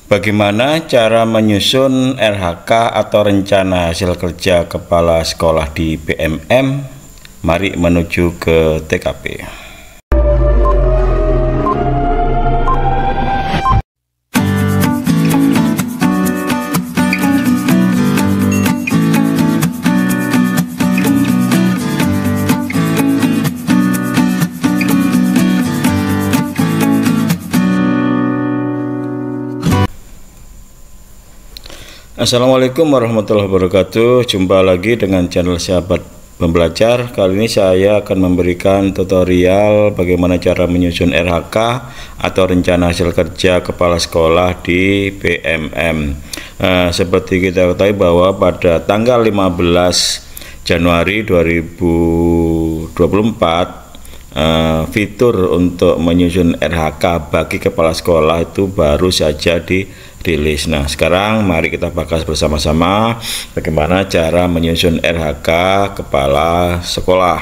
Bagaimana cara menyusun RHK atau rencana hasil kerja kepala sekolah di PMM? Mari menuju ke TKP. Assalamualaikum warahmatullahi wabarakatuh. Jumpa lagi dengan channel Sahabat Pembelajar. Kali ini saya akan memberikan tutorial bagaimana cara menyusun RHK atau rencana hasil kerja kepala sekolah di PMM. Seperti kita ketahui bahwa pada tanggal 15 Januari 2024 fitur untuk menyusun RHK bagi kepala sekolah itu baru saja dirilis. Nah, sekarang mari kita bahas bersama-sama bagaimana cara menyusun RHK kepala sekolah.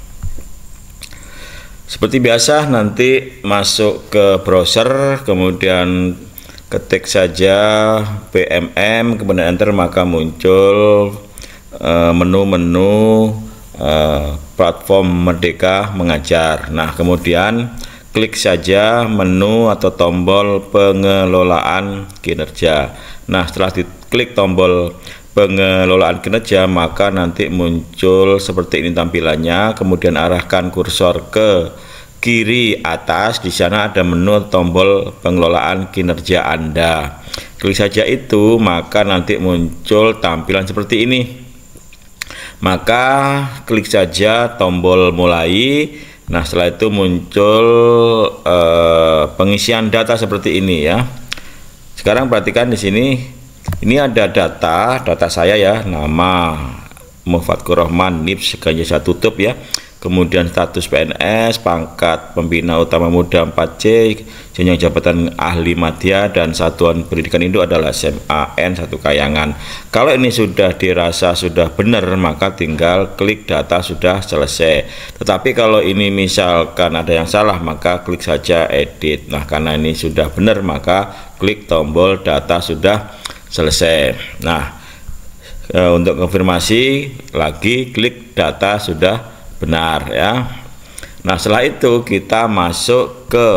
Seperti biasa, nanti masuk ke browser, kemudian ketik saja PMM, kemudian enter, maka muncul menu-menu platform Merdeka Mengajar. Nah, kemudian klik saja menu atau tombol pengelolaan kinerja. Nah, setelah diklik tombol pengelolaan kinerja, maka nanti muncul seperti ini tampilannya. Kemudian arahkan kursor ke kiri atas, di sana ada menu tombol pengelolaan kinerja Anda. Klik saja itu, maka nanti muncul tampilan seperti ini. Maka klik saja tombol mulai. Nah, setelah itu muncul pengisian data seperti ini ya. Sekarang perhatikan di sini, ini ada data saya ya, nama Mufatkur Rahman, NIP sengaja saya tutup ya. Kemudian status PNS, pangkat pembina utama muda 4C, jenjang jabatan ahli madya, dan satuan pendidikan induk adalah SMA N1 Kayangan. Kalau ini sudah dirasa sudah benar, maka tinggal klik data sudah selesai. Tetapi kalau ini misalkan ada yang salah, maka klik saja edit. Nah, karena ini sudah benar, maka klik tombol data sudah selesai. Nah, untuk konfirmasi lagi klik data sudah benar ya. Nah, setelah itu kita masuk ke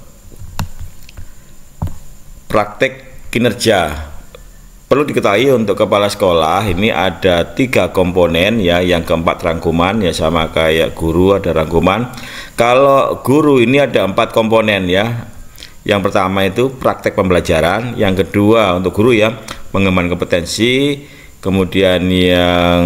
praktek kinerja. Perlu diketahui untuk kepala sekolah ini ada 3 komponen ya. Yang keempat rangkuman ya, sama kayak guru ada rangkuman. Kalau guru ini ada 4 komponen ya. Yang pertama itu praktek pembelajaran, yang kedua untuk guru ya pengembangan kompetensi, kemudian yang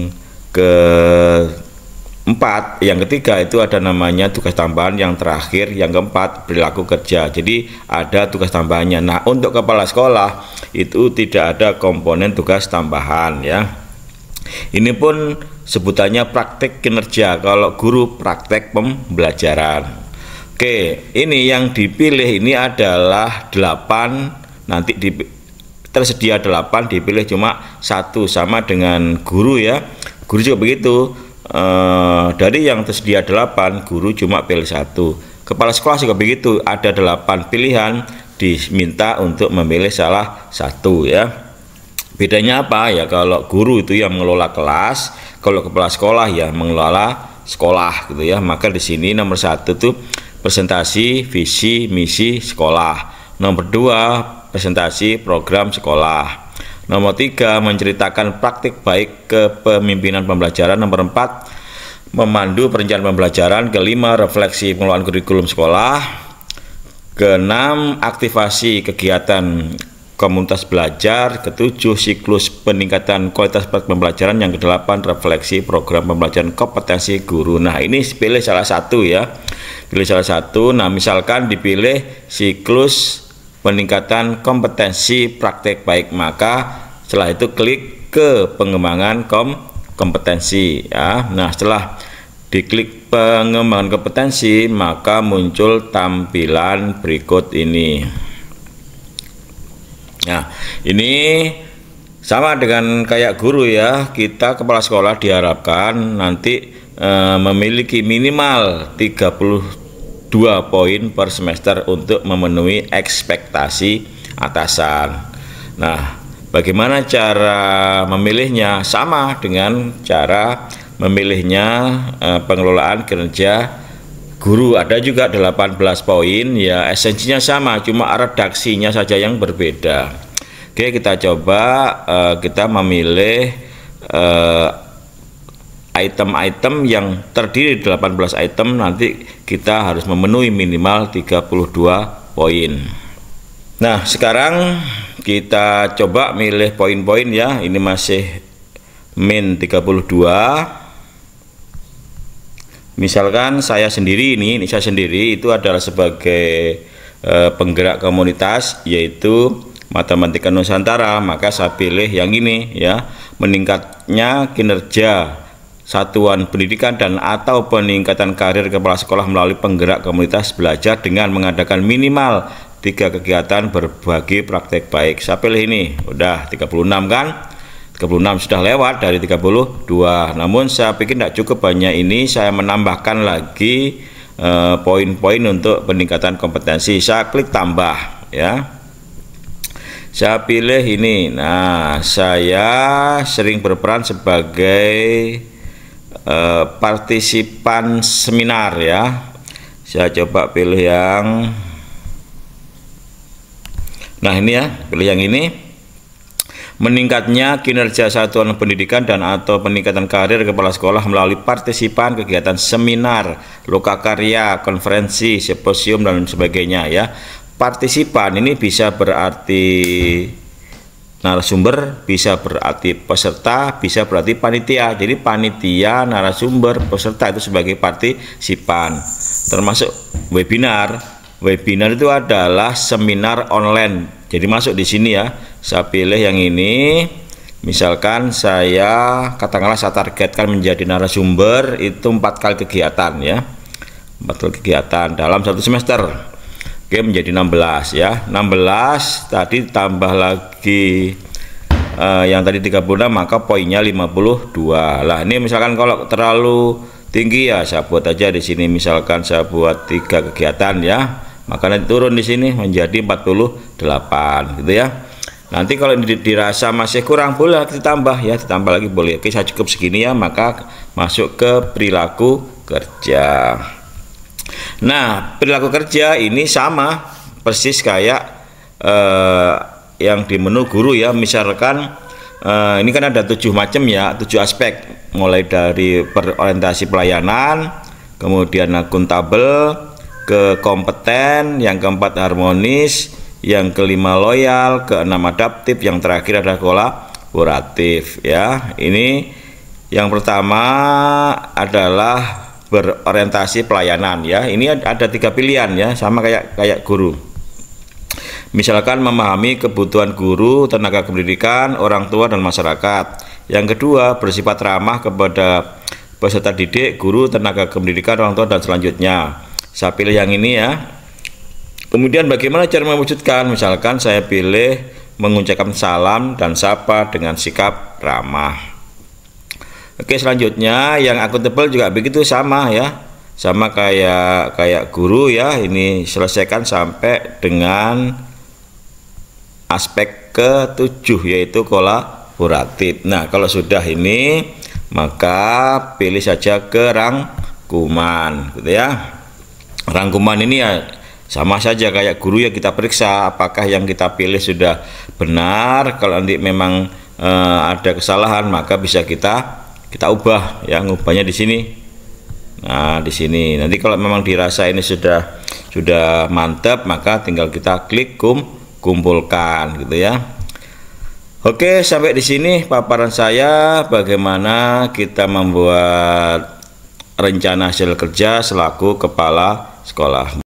yang ketiga itu ada namanya tugas tambahan, yang terakhir yang keempat perilaku kerja. Jadi ada tugas tambahannya. Nah, untuk kepala sekolah itu tidak ada komponen tugas tambahan ya. Ini pun sebutannya praktek kinerja. Kalau guru praktek pembelajaran. Oke, ini yang dipilih ini adalah 8, nanti tersedia 8, dipilih cuma 1, sama dengan guru ya. Guru juga begitu. Dari yang tersedia 8, guru cuma pilih 1. Kepala sekolah juga begitu, ada 8 pilihan, diminta untuk memilih salah 1 ya. Bedanya apa ya? Kalau guru itu yang mengelola kelas, kalau kepala sekolah ya mengelola sekolah gitu ya. Maka di sini nomor 1 tuh presentasi visi misi sekolah, nomor 2 presentasi program sekolah, nomor 3 menceritakan praktik baik kepemimpinan pembelajaran, nomor 4 memandu perencanaan pembelajaran, kelima refleksi pengelolaan kurikulum sekolah, keenam aktivasi kegiatan komunitas belajar, ketujuh siklus peningkatan kualitas pembelajaran, yang kedelapan refleksi program pembelajaran kompetensi guru. Nah, ini pilih salah satu ya, pilih salah satu. Nah, misalkan dipilih siklus peningkatan kompetensi praktek baik, maka setelah itu klik ke pengembangan kompetensi ya. Nah, setelah diklik pengembangan kompetensi, maka muncul tampilan berikut ini. Nah, ini sama dengan kayak guru ya. Kita kepala sekolah diharapkan nanti memiliki minimal 32 poin per semester untuk memenuhi ekspektasi atasan. Nah, bagaimana cara memilihnya? Sama dengan cara memilihnya pengelolaan kinerja guru. Ada juga 18 poin ya, esensinya sama, cuma redaksinya saja yang berbeda. Oke, kita coba kita memilih item-item yang terdiri 18 item. Nanti kita harus memenuhi minimal 32 poin. Nah, sekarang kita coba milih poin-poin ya. Ini masih min 32. Misalkan saya sendiri ini saya sendiri itu adalah sebagai penggerak komunitas, yaitu Matematika Nusantara, maka saya pilih yang ini ya, meningkatnya kinerja satuan pendidikan dan atau peningkatan karir kepala sekolah melalui penggerak komunitas belajar dengan mengadakan minimal 3 kegiatan berbagi praktek baik. Saya pilih ini, udah 36 kan, 36 sudah lewat dari 32. Namun saya pikir tidak cukup banyak ini, saya menambahkan lagi poin-poin untuk peningkatan kompetensi. Saya klik tambah ya. Saya pilih ini. Nah, saya sering berperan sebagai partisipan seminar ya. Saya coba pilih yang, nah ini ya, pilih yang ini. Meningkatnya kinerja satuan pendidikan dan atau peningkatan karir kepala sekolah melalui partisipan kegiatan seminar, lokakarya, konferensi, simposium dan sebagainya ya. Partisipan ini bisa berarti narasumber, bisa berarti peserta, bisa berarti panitia. Jadi panitia, narasumber, peserta itu sebagai partisipan. Termasuk webinar. Webinar itu adalah seminar online. Jadi masuk di sini ya. Saya pilih yang ini. Misalkan saya katakanlah saya targetkan menjadi narasumber itu 4 kali kegiatan ya. 4 kali kegiatan dalam 1 semester. Oke, menjadi 16 ya. 16 tadi tambah lagi yang tadi 36, maka poinnya 52. Lah ini misalkan kalau terlalu tinggi ya saya buat aja di sini, misalkan saya buat 3 kegiatan ya. Maka nanti turun di sini menjadi 48 gitu ya. Nanti kalau dirasa masih kurang boleh ditambah ya, ditambah lagi boleh. Oke, saya cukup segini ya, maka masuk ke perilaku kerja. Nah, perilaku kerja ini sama persis kayak yang di menu guru ya. Misalkan ini kan ada 7 macam ya, 7 aspek, mulai dari berorientasi pelayanan, kemudian akuntabel, ke kompeten, yang keempat harmonis, yang kelima loyal, keenam adaptif, yang terakhir adalah kolaboratif ya. Ini yang pertama adalah berorientasi pelayanan ya. Ini ada 3 pilihan ya, sama kayak guru. Misalkan memahami kebutuhan guru, tenaga pendidikan, orang tua dan masyarakat. Yang kedua, bersifat ramah kepada peserta didik, guru, tenaga pendidikan, orang tua dan selanjutnya. Saya pilih yang ini ya. Kemudian bagaimana cara mewujudkan? Misalkan saya pilih mengucapkan salam dan sapa dengan sikap ramah. Oke, selanjutnya yang akuntabel juga begitu, sama ya. Sama kayak guru ya. Ini selesaikan sampai dengan aspek ke-7 yaitu kolaboratif. Nah, kalau sudah ini maka pilih saja ke rangkuman gitu ya. Rangkuman ini ya sama saja kayak guru ya, kita periksa apakah yang kita pilih sudah benar. Kalau nanti memang ada kesalahan maka bisa kita ubah ya, ngubahnya di sini. Nah, di sini nanti kalau memang dirasa ini sudah mantap, maka tinggal kita klik kumpulkan gitu ya. Oke, sampai di sini paparan saya bagaimana kita membuat rencana hasil kerja selaku kepala sekolah.